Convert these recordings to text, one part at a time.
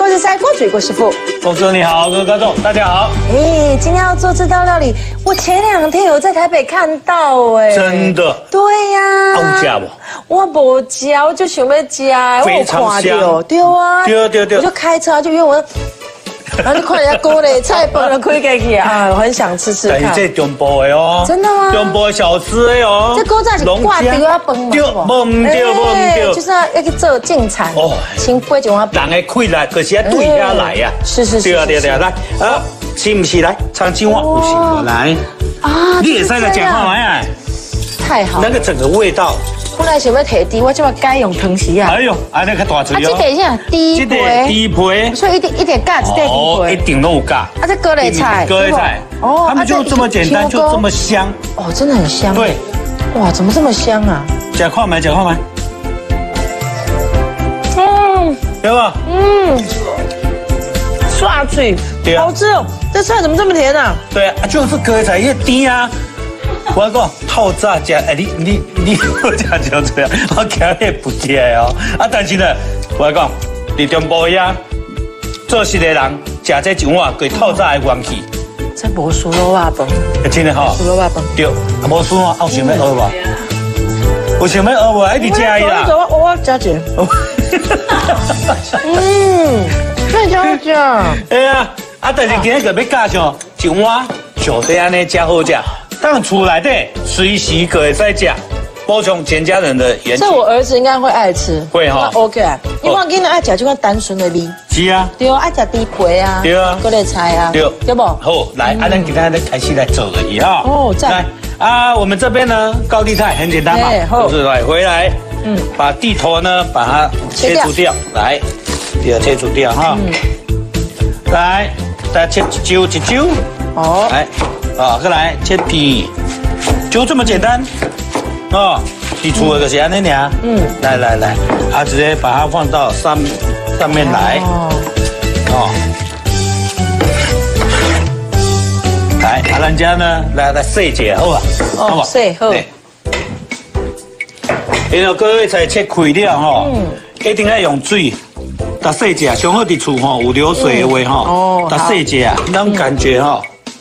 我是赛郭嘴郭师傅。 公主你好，各位观众大家好。 哎，今天要做这道料理，我前2天有在台北看到哎。 真的？ 对呀。 有吃不？ 我没吃，我就想要吃， 非常香。 对啊。 对。 我就开车就约我。然后就看人家锅嘞，菜包了开开去啊，我很想吃看。 但是这中部的哦， 真的吗？ 中部的小吃的哦。 这锅仔是挂掉啊饭嘛？ 对，不对， 就是要去做进餐。哦，先飞一碗饭。 人的气力可是要对下来呀。 是。 对啊，来啊，是不是来尝几碗？不是，来啊，你也使来讲话来啊。 太好。 那个整个味道。 本来想要提低，我就要改用汤匙啊。 哎呦，那个大嘴哦。 这个是低皮， 所以一点嘎，一点低皮。 一定都有嘎。 啊，这割类菜。 割类菜。哦，他们就这么简单，就这么香。 哦，真的很香。 对。 哇，怎么这么香啊？ 讲快没？对吧？ 刷嘴，好吃哦。这菜怎么这么甜啊？ 对啊，就是割菜越低啊。我讲透早食，哎，你好食就这样，我今日不吃哦。啊，但是呢，我讲，伫中部呀，做事的人食这一碗，佮透早的元气。 这无输肉瓦饭， 真的哈。 输肉瓦饭。 对，无输啊，有想要学无？有想要学无？一直食伊啦。 我加一。太香了。 哎呀，啊，但是今日佮要加上一碗，就这安尼才好食。当厝内底随时可以再吃，补充全家人的元气。 这我儿子应该会爱吃， 会哈 ，OK 啊。因为我囡仔爱吃这款单纯的味。 是啊。 对啊，爱吃猪皮啊。 对啊。 各类菜啊。对不？ 好，来，咱今天开始来做而已哈。 哦， 来啊，我们这边呢，高丽菜很简单嘛，就是来回来，把地头呢把它切除掉，来，切除掉哈。来，再切一揪。哦。来。啊，再来切皮，就这么简单，哦，你除了就是安尼俩，来，啊，直接把它放到上面来，哦，来，啊，人家呢来洗一下好吧？ 好吧，洗好。 然后各位才切开了哈，一定要用水，打洗一下，上好伫厝吼有流水的话吼，打洗一下，那种感觉哈。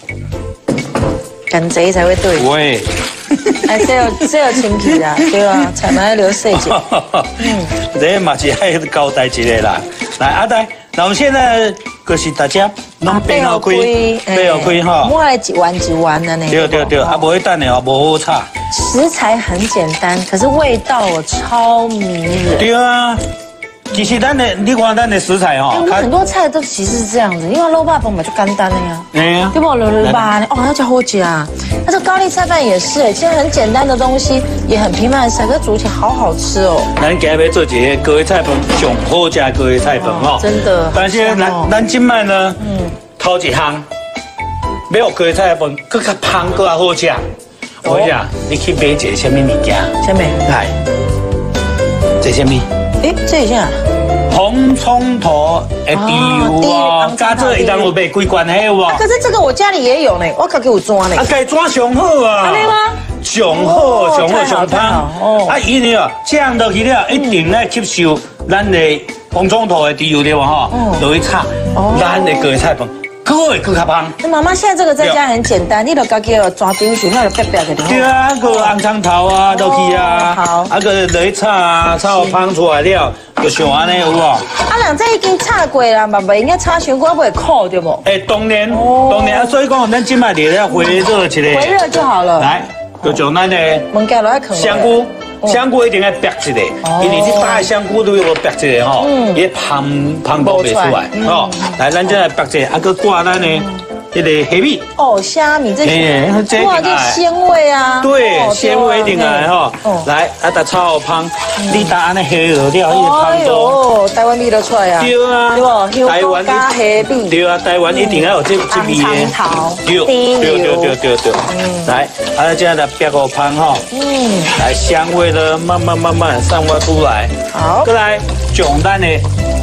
干贼才会对。 喂， 哎，这有清气啦，对啊，才能要留细节。 这嘛是爱交代一个啦。来，阿呆，那我们现在就是大家弄背后开哈。 摸来一碗的呢。 对，啊，不会淡的哦，不好炒。 食材很简单，可是味道超迷人。 对啊。其实你看咱的食材哈， 我们很多菜都其实是这样子，因为肉霸饭嘛就简单的呀，对不？肉霸哦，那叫好吃啊。但是高丽菜饭也是，其实很简单的东西，也很平凡的菜，可是煮起来好好吃哦。 咱今日要做一个高丽菜饭，上好吃高丽菜饭哈。 真的。 但是咱今摆呢，头一项要高丽菜饭，更较香，更较好吃。我讲，你去买一个什么物件？ 什么？ 来，这什么？ 哎，这一下。 红葱头的猪啊，加这一当有卖几罐的有无？ 可是这个我家里也有呢，我可给我抓呢。 啊，该抓上好啊。 安尼吗？ 上好，上汤。哦。啊，因为啊，酱落去了，一定来吸收咱的红葱头的猪对吧？哈，落去炒，咱的高丽菜饭。更较香。 那妈妈现在这个在家很简单，你就家己抓丁水，那就白白的。 对啊，个红葱头啊，落去啊， 好， 啊个落去炒啊，炒香出来了，就像安尼有无？啊， 人这已经炒过啦，嘛不应该炒伤过，不会苦对不？ 当然，所以讲咱今摆热了回热起来。 回热就好了。 来，就将咱的香菇。香菇一定要煸一下，因为你打的香菇如果煸一下吼，伊香不出来哦。来，咱再来煸一下，啊个挂咱的那个虾米。哦，虾米这哇，这鲜味啊。 对，鲜味一定来哈。来，啊，打炒香，你打安尼虾肉料，伊个香多。 台湾味都出来啊。对啊，对不？台湾加虾米。 对啊，台湾一定要有这味的。对。来，啊，这样来煸个香哈。来，香味呢，慢慢散发出来。好，再来将咱的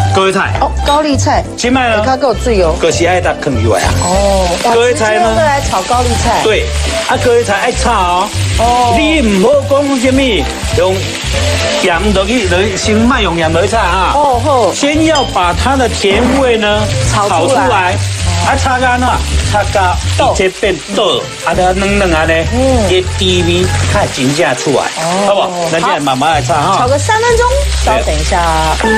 高丽菜哦，高丽菜， 今麦呢？ 它给我最油， 可是爱它坑以外啊。 哦， 高丽菜呢？ 来炒高丽菜。 对，啊，高丽菜爱炒哦。你唔好讲什么用盐落去，先卖用盐落去炒啊。哦好。先要把它的甜味呢炒出来，啊，炒干呐，炒到一切变豆，啊，它嫩嫩啊呢，这滋味它真正出来，好不好？那现在慢慢来炒哈。 炒个3分钟，稍等一下。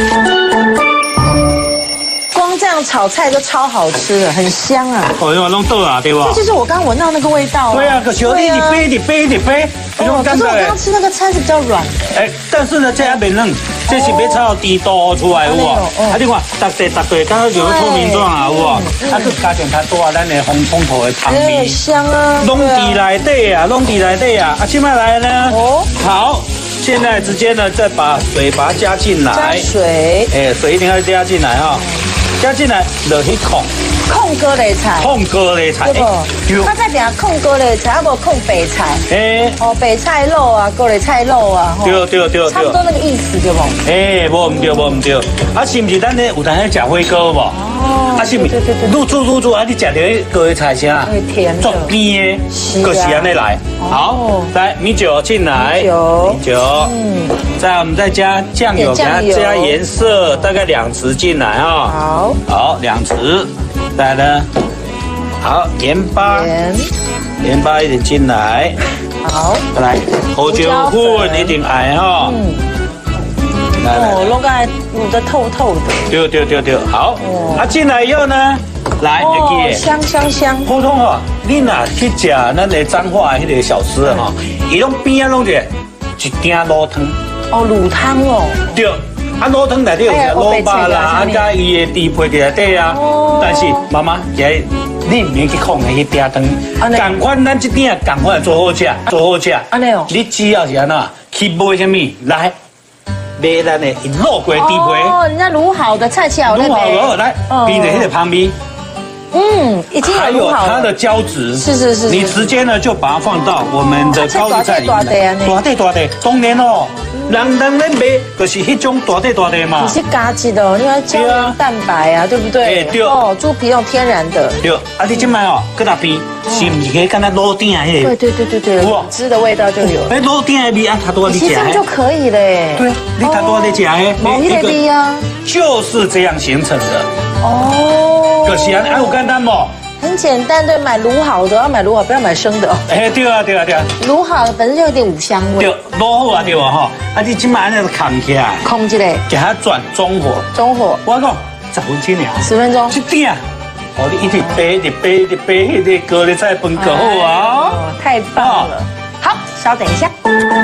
光这样炒菜就超好吃的，很香啊！ 哦，用弄豆啊，对吧？ 这就是我刚刚闻到那个味道。 对啊，可是你杯， 可是我刚刚吃那个菜是比较软。 哎，但是呢，这还没嫩，这是要炒到低度出来，有无？啊，你看，搭对，刚刚就透明状啊，有无？啊，佮加上它多咱的红头的汤味， 香啊！ 弄底内底啊，啊，现在来呢？哦，好。现在直接呢，再把水把它加进来。 加水。 哎，水一定要加进来哈，加进来落去控高丽菜。控高丽菜。对不？它在底下控高丽菜，还无控白菜。哎。哦，白菜肉啊，高丽菜肉啊。 对。 差不多那个意思对不？ 哎，无唔对。啊，是不是咱呢有当时吃火锅无？哦。啊，是不？对。煮啊，你吃到高丽菜啥？会甜的。做甜的，就是安尼来。好，来米酒进来。米酒。再我们再加酱油，给它加颜色，大概2匙进来啊。好，2匙。再来呢，好盐巴一点进来。好，来胡椒粉一定爱哈。 哦，弄个卤得透透的。 对，好。啊，进来以后呢，来，香。普通哦，你哪去吃咱的彰化迄个小吃哈，伊拢边啊弄一鼎卤汤。 哦，卤汤哦。 对，啊卤汤内底有卤肉啦，啊加伊的猪皮在内底啊。但是妈妈，你唔免去控那些鼎汤，赶快咱这鼎赶快做好吃。安尼哦。你只要是安怎去买什么来？买咱的肉桂猪皮哦，人家卤好的菜切好了， 卤好了来，边的迄个旁边， 已经还有它的胶质， 是， 你直接呢就把它放到我们的高丽菜里面，大地，当然哦，人咧买就是迄种大地嘛， 你是加质的，因为胶原蛋白啊，对不对？ 对哦，猪皮用天然的， 对，啊你今麦哦，搁那边是唔是可以跟它卤鼎迄个？ 对，汁的味道就有。 哎，卤鼎的味啊，它多你吃， 这样就可以嘞。 对，你它多你吃诶， 某一个味啊， 就是这样形成的。 哦， 可是啊，有简单不？ 很简单，对，买卤好的，要买卤好，不要买生的哦。 哎，对啊。 卤好的本身就有点五香味。 对，卤好啊，对啊哈。啊，你今晚安尼扛起来， 空一下， 给它转中火。我讲10分钟尔。 10分钟。 一点。哦，你一直背，迄个高丽菜饭可好啊！ 太棒了。好，稍等一下。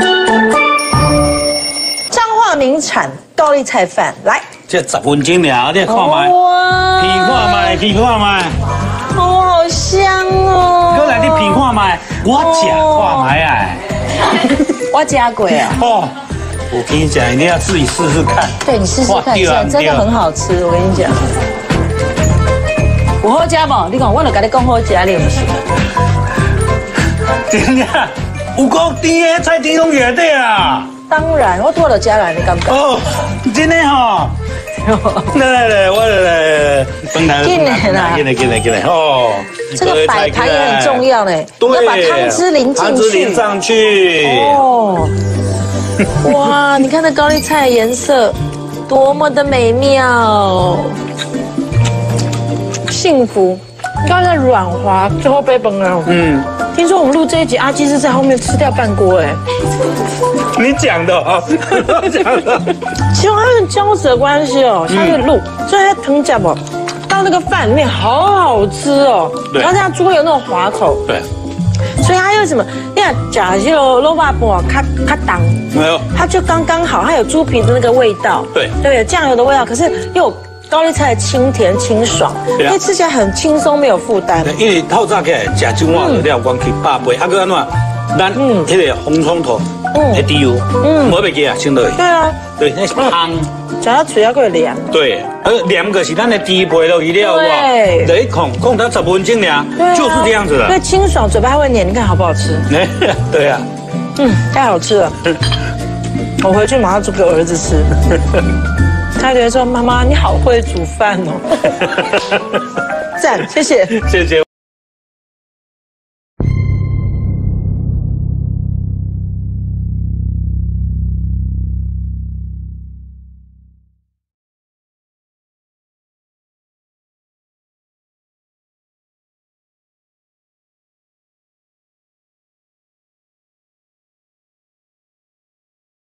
彰化名产高丽菜饭，来。 这10分钟了，你看麦。哇！皮看麦。 哦，好香哦！ 过来，你品看麦，我吃看麦啊！ 我加过啊！ 哦，我跟你讲，一定要自己试试看。 对，你试试看，真的很好吃。我跟你讲，有好吃不？你讲，我就跟你讲好吃，你不行。 真的，有够甜的菜甜拢热的啊！ 当然，我多了加了，你敢不？ 哦，真的哈。来，我来，进来哦！ 这个摆盘也很重要嘞，要把汤汁淋上去。 哦，哇，你看那高丽菜颜色多么的美妙，幸福。高丽菜软滑，最后被崩了。听说我们录这一集，阿基是在后面吃掉半锅哎。 你讲的啊，讲的。 其实它是胶质的关系哦，下去卤，所以它藤夹哦，到那个饭里面好好吃哦。然后这样猪会有那种滑口。对。所以它又什么？你看假就肉霸波它挡， 没有， 它就刚刚好，它有猪皮的那个味道。对，有酱油的味道，可是又有高丽菜的清甜清爽，因为吃起来很轻松，没有负担。 因为透早起来吃中华的料，光去8杯，啊个安怎？咱迄个红葱头，会滴油，冇袂记啊，相对。 对啊， 对，那是汤， 吃到嘴要够凉。 对，凉个是咱的猪皮落去了，哇，等于控到10分钟呀，就是这样子的。 对，清爽，嘴巴还会黏，你看好不好吃？ 对啊， 太好吃了。我回去马上煮给我儿子吃。 他觉得说妈妈你好会煮饭哦，赞，谢谢， 谢谢。